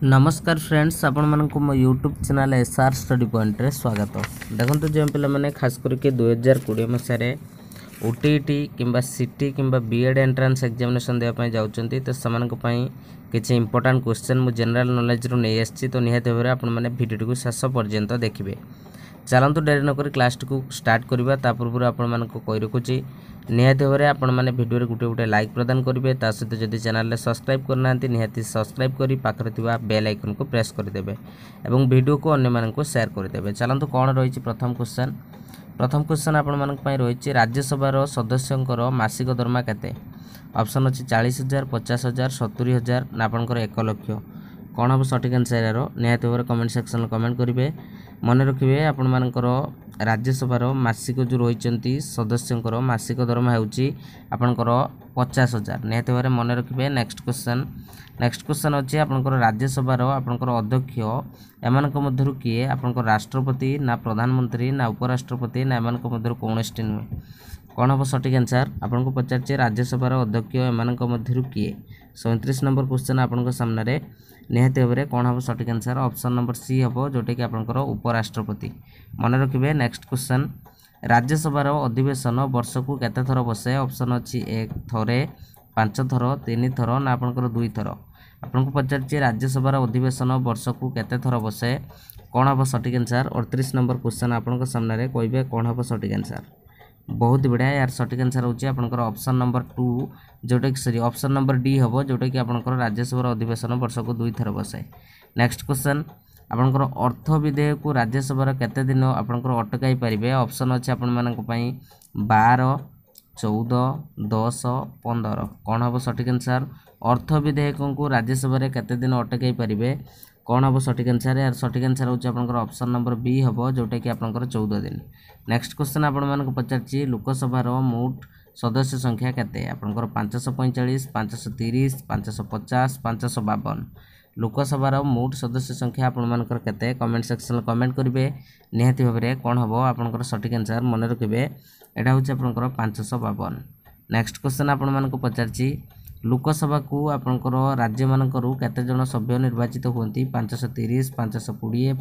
नमस्कार फ्रेंड्स, आपण मानक मो YouTube channel SR study point रे स्वागत। देखो जो पिला माने खास करके 2020 मसीह ओटीटी किंबा सीटी किंबा बीएड एंट्रांस एग्जामिनेशन देवा पई जाउचंती तो समानक पई किछि इंपोर्टेंट क्वेश्चन मु जनरल नॉलेज रो नै आछि। तो निहात भाबरे आपण माने वीडियो को शेष पर्यंत देखिबे। चलंतु डेरी नकर क्लास को स्टार्ट करबा। ता पूर्व आपण मानक कहि रखुची निहात भाबरे आपण माने वीडियो रे गुटे गुटे लाइक प्रदान करिवे। ता सहित जदि चैनल रे सब्सक्राइब करनांती निहात सब्सक्राइब करी पाखरे थिबा बेल आइकन को प्रेस कर देबे एवं वीडियो को अन्य मानक को शेयर कर देबे। चलंतु कोन रहिछि प्रथम क्वेश्चन आपण मानक पई रहिछि राज्यसभा रो सदस्यंकर मासिक दरमा केते। ऑप्शन अछि 40,000 50,000 70,000 ना आपनकर 1 लाख। कौन हम सठिक आंसर यार निहाती भाव कमेंट सेक्शन में कमेंट करेंगे। मन रखिए आपण मानकर राज्यसभार मासिक जो रही सदस्यंकर मासिक दरमा होउची आपनकर 50,000 निहाती भाव मन रखिए। नेक्स्ट क्वेश्चन अच्छी आपनकर राज्यसभार आपनकर अध्यक्ष एमानक मध्यरु किए आपनकर राष्ट्रपति ना प्रधानमंत्री ना उपराष्ट्रपति ना एमानक मध्यरु कोनोष्टि नुहे। कौन हम सठिक आंसर आपन को पचारे राज्यसभार अध्यक्ष एमानक मध्यरु किए। 37 नंबर क्वेश्चन आपन सामने निहाती भाव में कौन हम सठिक आंसर ऑप्शन नंबर सी हम जोटा कि आपनकर उपराष्ट्रपति। मन रखिए। नेक्स्ट क्वेश्चन राज्यसभार अधिवेशन वर्ष को केते थर बसे। ऑप्शन अच्छी 1 थरे 5 थर 3 थर ना आपनकर 2 थर। आपन को पचारे राज्यसभार अधिवेशन वर्ष को केते थर बसे। कौन हम सठिक आंसर 38 नंबर क्वेश्चन आपन सामने कहे कौन हम सठिक आंसर। बहुत बढ़िया यार सठिक आंसर होची आपनकर ऑप्शन नंबर 2 जोटा कि सॉरी ऑप्शन नंबर डी हम जोटा कि आपनकर राज्यसभा अधिवेशन वर्ष को 2 थर बसे। नेक्स्ट क्वेश्चन आपनकर अर्थ विधेयक को राज्यसभा केते दिन आपनकर अटकाई पारिबे। ऑप्शन अछि आपन मानक पई 12 14 10 15। कौन हम सठिक आंसर अर्थ विधेयक को राज्यसभा केते दिन अटकाई पारिबे। कौन हम सठिक आंसर यार सठिक आंसर होची आपनकर ऑप्शन नंबर बी हम जोटा कि आपनकर 14 दिन। नेक्स्ट क्वेश्चन आपण मानक पचारछि लोकसभार मोट सदस्य संख्या केते। आपनकर 545 530 550 552। लोकसभार मोट सदस्य संख्या आपण मानकर केते कमेंट सेक्शन में कमेंट करिवे। निहाती भाव में कौन हम आपनकर सठिक आंसर मन रखिए एटा होची आपनकर 552। नेक्स्ट क्वेश्चन आपण मानक पचारछि लोकसभा को आपनकर राज्य मानकरू केते जन सभ्य निर्वाचित होती। 530 520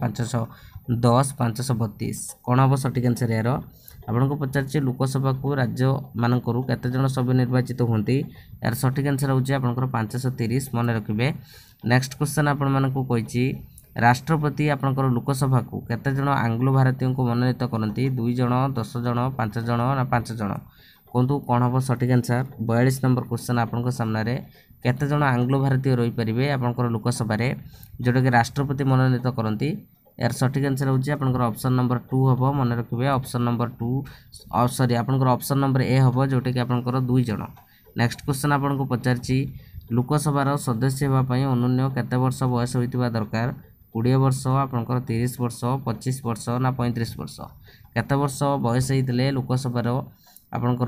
510 532। कौन हम सठिक आंसर यार आपन को पचारछि लोकसभा को राज्य मानकरू केते जन सभ्य निर्वाचित होती। यार सठिक आंसर होची आपनकर 530 मन रखिए। नेक्स्ट क्वेश्चन आपण मानक कहिछि राष्ट्रपति आपनकर लोकसभा को केते जन आंग्लो भारतीय को मनोनीत करती। 2 जन 10 जन 5 जन ना 5 जन कहतु कौन हम सठिक आंसर। 42 नंबर क्वेश्चन आपन सामने केते जन आंग्लो भारतीय रही पारे आपनकर लोकसभा जोटा कि राष्ट्रपति मनोनीत करती। यार सठिक आंसर होची आपनकर ऑप्शन नंबर 2 हम मन रखिए। ऑप्शन नंबर 2 सॉरी आपनकर ऑप्शन नंबर ए हम जोटा कि आपनकर 2 जन। नेक्स्ट क्वेश्चन आपन को पचारछि लोकसभार सदस्य होगा पई अनुन्य केते वर्ष बयस होइतिबा दरकार। 20 वर्ष आपनकर 30 वर्ष 25 वर्ष ना 35 वर्ष। केते वर्ष बयस होइतिले लोकसभार आपनकर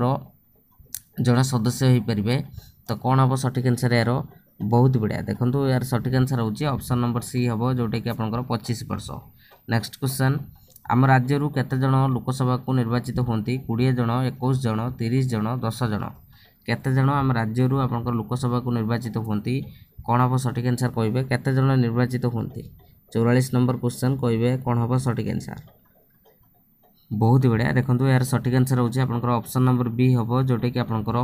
जन सदस्य हो पारे। तो कौन हम सठिक आंसर यार बहुत बढ़िया देखो यार सठिक आंसर होची ऑप्शन नंबर सी हम जोटा कि आपनकर 25 वर्ष। नेक्स्ट क्वेश्चन आम राज्य केते जन लोकसभा को निर्वाचित होती। 20 जन 21 जन 30 जन 10 जन। केते जन आम राज्य आपनकर लोकसभा को निर्वाचित होती। कौन हम सठिक आंसर कहे केते जन निर्वाचित होती। 44 नंबर क्वेश्चन कहे कौन हम सठिक आंसर। बहुत बढ़िया देखो यार सठिक आंसर होची आपनकर ऑप्शन नंबर बी हम जोटा कि आपनकर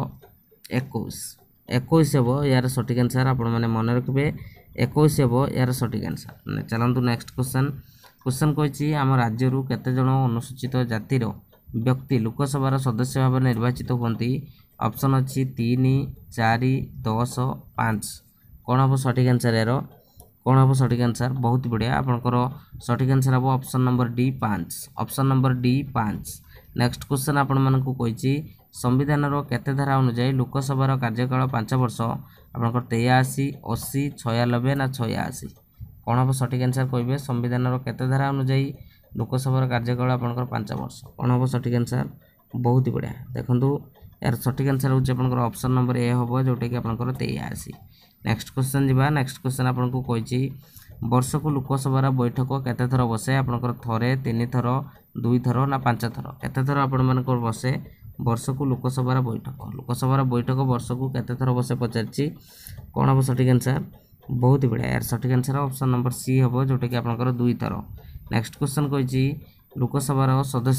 21 हम यार सठिक आंसर आपण माने मन रखिए। 21 हम यार सठिक आंसर। चलंतु नेक्स्ट क्वेश्चन कहिछि आम राज्य केते जन अनुसूचित जातिर व्यक्ति लोकसभार सदस्य भाव निर्वाचित होती। ऑप्शन अच्छी 3 4 10 5। कौन हम सठिक आंसर यार कौन हम सठिक आंसर। बहुत बढ़िया आपनकर सठिक आंसर हम option number D 5। Option number D 5। Next question आपण मानक कहिछि संविधान केते धारा अनुसार लोकसभार कार्यकाल 5 वर्ष। आपनकर 83 80 96 ना 86। कौन हम सठिक आंसर कहे संविधान केते धारा अनुसार लोकसभार कार्यकाल आपनकर 5 वर्ष। कौन हम सठिक आंसर। बहुत बढ़िया देखो यार सठिक आंसर होची आपनकर ऑप्शन नंबर ए हम जोटा कि आपनकर 83। नेक्स्ट क्वेश्चन जी नेक्स्ट क्वेश्चन आपन को कहिछि वर्ष को लोकसभार बैठक केते थर बसे। आपनकर थरे 3 थर 2 थर ना 5 थर। केते थर आपण मानकर बसे वर्ष को लोकसभार बैठक वर्ष को केते थर बसे पचारछि। कौन हम सठिक आंसर बहुत ही बढ़िया यार सठिक आंसर ऑप्शन नंबर सी हम जोटा कि आपंकर 2 थर। नेक्स्ट क्वेश्चन कही लोकसभार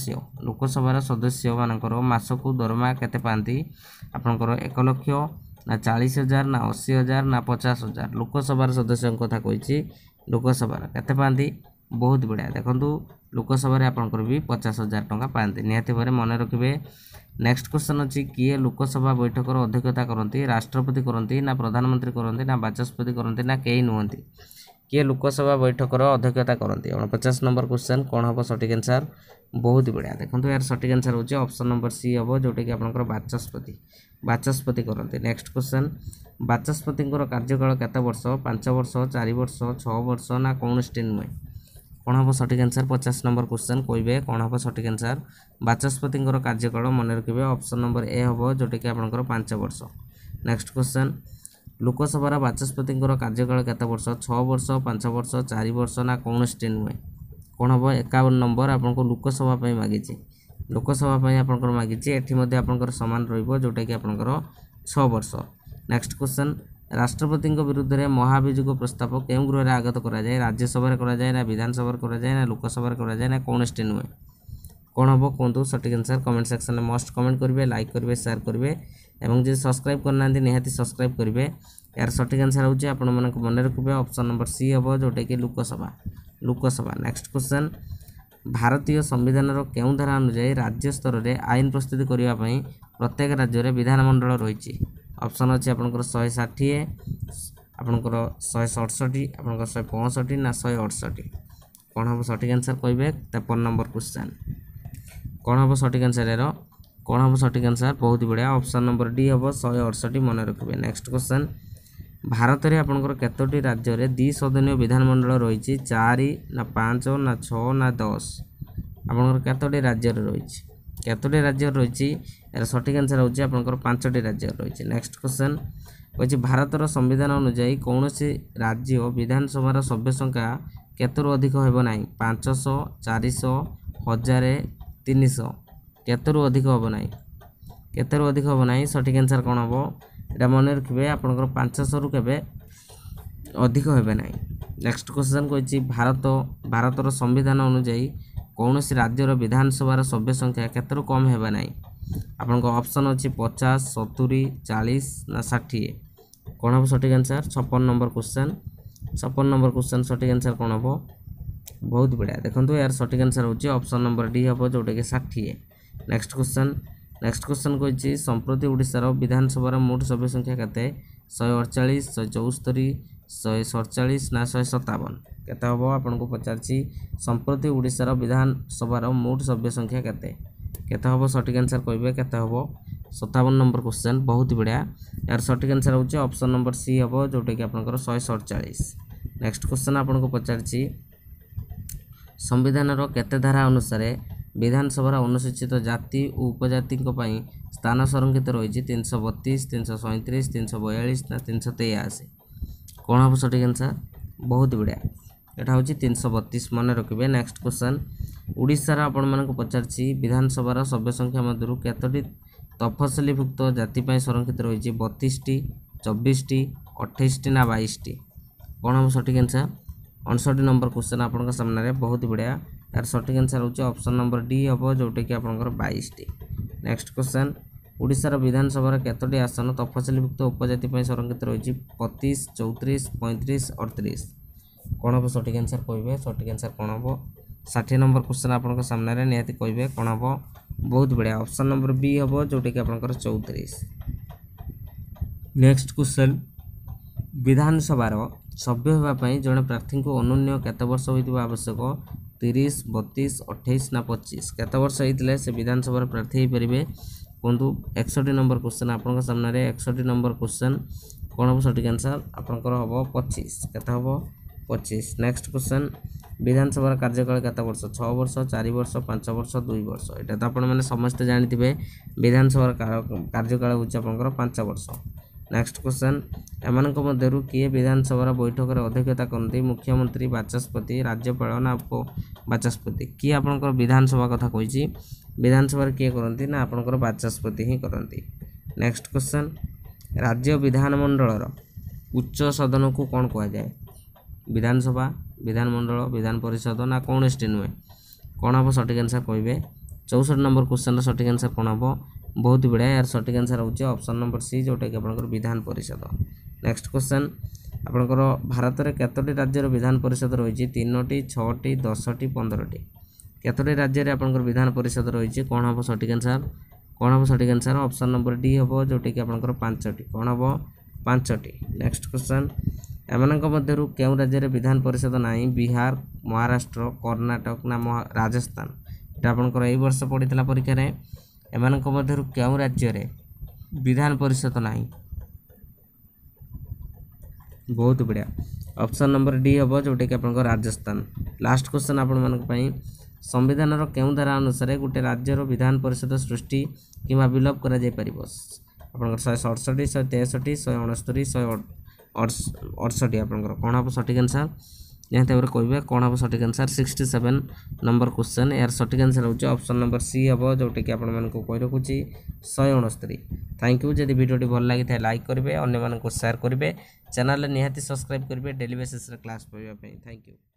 सदस्य मानकर मासकू दरमा केते पाती आपंकर 1 लाख ना 40,000 ना 80,000 ना 50,000 लोकसभार सदस्य कथा कही लोकसभार केते पाती बहुत बढ़िया देखो लोकसभा आपंकर भी 50,000 टंका पाती निहाती भाव मन रखिए। नेक्स्ट क्वेश्चन अच्छी किए लोकसभा बैठकर अध्यक्षता करती राष्ट्रपति करती ना प्रधानमंत्री करती ना बाचस्पति करती ना कई नुहति किए लोकसभा बैठकर अध्यक्षता करती 49 नंबर क्वेश्चन कौन हम सठिक आंसर बहुत ही बढ़िया देखो यार सठिक आंसर होची ऑप्शन नंबर सी हम जोटा कि आपंकर बाचस्पति करते। नेक्स्ट क्वेश्चन बाचस्पति कार्यकाल केते वर्ष 5 वर्ष 4 वर्ष 6 वर्ष ना कौन नुहे कौन हम सठिक आंसर 50 नंबर क्वेश्चन कहे कौन हम सठिक आंसर बाचस्पति कार्यकाल मन रखिए ऑप्शन नंबर ए हम जोटा कि आपंकर 5 वर्ष। नेक्स्ट क्वेश्चन लोकसभार बाचस्पति कार्यकाल केते वर्ष 6 वर्ष 5 वर्ष 4 वर्ष ना कौन नुहे कौन हम 51 नंबर आपको लोकसभा मागिଛି लोकसभा आपंकर मागिଛି एठी मध्ये आपंकर समान रहिबो जोटा कि आपंकर 6 वर्ष। नेक्स्ट क्वेश्चन राष्ट्रपति विरुद्ध में महाभियोग प्रस्ताव केउं गृह आगत करा जाए राज्यसभा करा जाए ना विधानसभा करा जाए ना लोकसभा करा जाए ना कौन नुहे कौन हम कहतु सठिक आंसर कमेंट सेक्शन में मस्ट कमेंट करेंगे लाइक करेंगे शेयर करेंगे और जो सब्सक्राइब करना निहाती सब्सक्राइब करेंगे यार सठिक आंसर होची आपण मानक मन रखिए ऑप्शन नंबर सी हम जोटा कि लोकसभा। नेक्स्ट क्वेश्चन भारतीय संविधान केउं धारा अनुसार राज्य स्तर में आईन प्रस्तुत करने प्रत्येक राज्य में विधानमंडल रही ऑप्शन अच्छे आपंकर 160 आपंकर 167 आपंकर 165 ना 168 कौन हम सठिक आंसर कहे 53 नंबर क्वेश्चन कौन हम सठिक आंसर कौन हम सठिक आंसर बहुत बढ़िया ऑप्शन नंबर डी हम 168 मन रखिए। नेक्स्ट क्वेश्चन भारत में आपंकर केतोटी राज्य में 2 सदनीय विधानमंडल रही 4 ना 5 ना 6 ना 10 आपंकर केतोटी राज्य रही केतोटी राज्य रही यार सठिक आंसर होची आपंकर 5टी राज्य रही। नेक्स्ट क्वेश्चन कही भारतर संविधान अनुसार कौन राज्य विधानसभार सभ्य संख्या केतरु अधिक हेब ना 500 400 1000 300 केतरु अधिक हेब ना केतरु अधिक हेब ना सठिक आंसर कौन हम यहाँ मन रखिए आपंकर 500 रु केबे अधिक हेबे ना। नेक्स्ट क्वेश्चन कही भारतर संविधान अनुसार कौन राज्यर विधानसभार सभ्य संख्या केतरु कम हेबे ना आपन ऑप्शन अच्छी 50 70 40 ना 60 कौन हम सठिक answer 56 number question 56 number question सठिक आंसर कौन हम बहुत बढ़िया देखो यार सठिक आंसर होची ऑप्शन नंबर डी हम जोटा कि 60। नेक्स्ट क्वेश्चन कही संप्रति ओडिशार विधानसभार मोट सभ्य संख्या केते 148 174 147 ना 157 केते हम आपन को पचारछि संप्रति ओडिशार विधानसभार मोट सभ्य संख्या केते हम सठिक आंसर कहे केते हम 57 नंबर क्वेश्चन बहुत बढ़िया यार सठिक आंसर होची ऑप्शन नंबर सी हम जोटा कि आपनकर 147। नेक्स्ट क्वेश्चन आपन को पचारछि संविधान केते धारा अनुसार विधानसभा अनुसूचित जाति और उपजाति स्थान संरक्षित रही 332 337 342 ना 383 कौन हम सठिक आंसर बहुत बढ़िया यहाँ हूँ 332 मन रखिए। नेक्स्ट क्वेश्चन ओडिशार आपण मानक पचारछि विधानसभार सभ्य संख्या मध्य केतोटी तफसिलीभुक्त जाति संरक्षित रही 32टी 24टी 28टी ना 22टी कौन हम सठिक आंसर 59 नंबर क्वेश्चन आपन सामने बहुत बढ़िया यार सठिक आंसर होची ऑप्शन नंबर डी हम जोटा कि आपंकर 22टी। नेक्स्ट क्वेश्चन ओडिशार विधानसभार केतोटी आसन तफसिलीभुक्त उपजाति संरक्षित रही 25 34 35 38 कौन हम सठिक आंसर कहे सठिक आंसर कौन हम 60 नंबर क्वेश्चन आपन सामने निहाती कहे कौन हम बहुत बढ़िया ऑप्शन नंबर बी हम जोटा कि आपंकर 34। नेक्स्ट क्वेश्चन विधानसभार सभ्य होगापाई जड़े प्रार्थी को अनुन्य केते वर्ष होइतिबा आवश्यक 30 32 28 ना 25 केते वर्ष होइतिले से विधानसभा प्रार्थी हो पारे कहतु 61 नंबर क्वेश्चन आपन सामने 61 नंबर क्वेश्चन कौन हम सठिक आंसर आपंकर हम 25 केते हम 25। नेक्स्ट क्वेश्चन विधानसभा कार्यकाल केते वर्ष 6 वर्ष 4 वर्ष 5 वर्ष 2 वर्ष एटा तो आपण माने समस्त जानिथिबे विधानसभा कार्यकाल होची आपनकर 5 वर्ष। नेक्स्ट क्वेश्चन एमानक मध्यरु किए विधानसभा बैठक में अध्यक्षता करती मुख्यमंत्री बाचस्पति राज्यपाल ना बाचस्पति किए आपनकर विधानसभा कथा कही विधानसभा किए करती ना आपनकर बाचस्पति ही करती। नेक्स्ट क्वेश्चन राज्य विधानमंडल उच्च सदन को कौन कह जाए विधानसभा विधानमंडल विधान परिषद ना कौन नुहे कौन हम सठिक आंसर कहे 64 नंबर क्वेश्चन सठिक आंसर कौन हम बहुत बढ़िया यार सठिक आंसर होची ऑप्शन नंबर सी जोटा कि आपनकर विधान परिषद। नेक्स्ट क्वेश्चन आपनकर भारत में केतोटी राज्यर विधान परिषद रही 3टी 6टी 10टी 15टी केतोटी राज्य में आपनकर विधान परिषद रही कौन हम सठिक आंसर ऑप्शन नंबर डी हम जोटा कि आपनकर 5टी कौन हम 5टी। नेक्स्ट क्वेश्चन एमानक मध्यरु केउ राज्य में विधान परिषद नाही बिहार महाराष्ट्र कर्णाटक ना राजस्थान एटा आपनकर एई वर्ष पड़ीतला परीक्षा रे एमानक मध्यरु केउ राज्य रे विधान परिषद नाही बहुत बढ़िया ऑप्शन नंबर डी हम जोटा कि आपनकर राजस्थान। लास्ट क्वेश्चन आपण मानक पई संविधान रो केउ धारा अनुसार गोटे राज्यर विधान परिषद सृष्टि किंवा विलोप करा जाय परिबो आपनकर 167 163 169 168 आपनकर कौन हम सठिक आंसर निहत भाव कहे कौन हम सठिक आंसर 67 नंबर क्वेश्चन यार सठिक आंसर होची ऑप्शन नंबर सी हम जोटा कि आपण मानक कहि रखुची 169। थैंक यू जदि वीडियो भल लगी था लाइक करेंगे अन्य मानक शेयर करेंगे चैनल निहाती सब्सक्राइब करेंगे डेली बेसिस क्लास पढ़ाई। Thank you.